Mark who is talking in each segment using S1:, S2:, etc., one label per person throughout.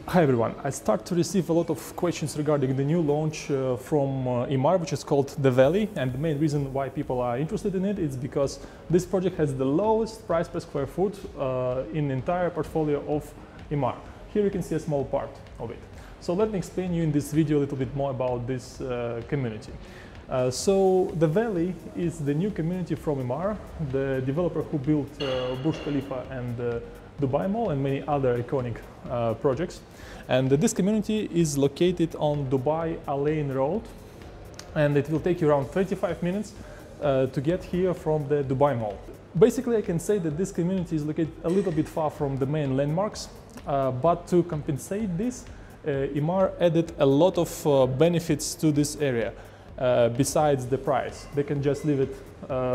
S1: Hi everyone, I start to receive a lot of questions regarding the new launch from Emaar, which is called the Valley, and the main reason why people are interested in it is because this project has the lowest price per square foot in the entire portfolio of Emaar. Here you can see a small part of it. So let me explain you in this video a little bit more about this community. So the Valley is the new community from Emaar, the developer who built Burj Khalifa and Dubai Mall and many other iconic projects. And this community is located on Dubai Al Ain Road, and it will take you around 35 minutes to get here from the Dubai Mall. Basically, I can say that this community is located a little bit far from the main landmarks, but to compensate this, Emaar added a lot of benefits to this area besides the price. They can just leave it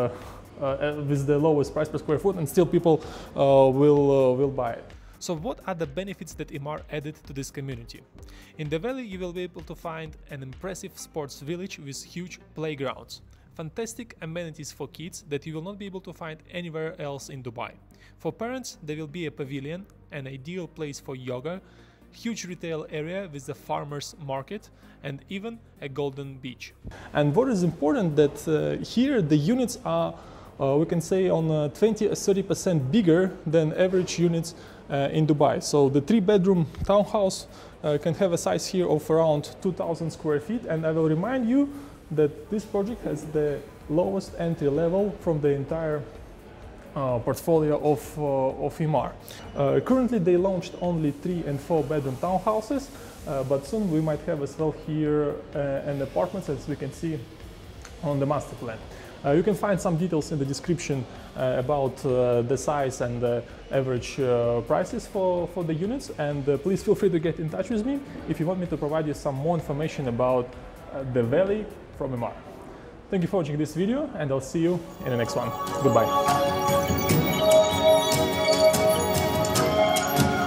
S1: with the lowest price per square foot and still people will buy it. So what are the benefits that Emaar added to this community? In the Valley you will be able to find an impressive sports village with huge playgrounds, fantastic amenities for kids that you will not be able to find anywhere else in Dubai. For parents there will be a pavilion, an ideal place for yoga, huge retail area with a farmers market and even a golden beach. And what is important that here the units are we can say on 20 or 30% bigger than average units in Dubai. So the 3-bedroom townhouse can have a size here of around 2,000 square feet, and I will remind you that this project has the lowest entry level from the entire portfolio of Emaar. Currently they launched only 3- and 4-bedroom townhouses, but soon we might have as well here an apartments, as we can see on the master plan. You can find some details in the description about the size and the average prices for the units, and please feel free to get in touch with me if you want me to provide you some more information about the Valley from Emaar. Thank you for watching this video, and I'll see you in the next one. Goodbye.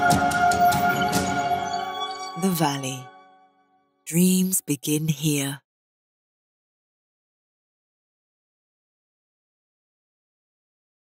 S2: The Valley. Dreams begin here.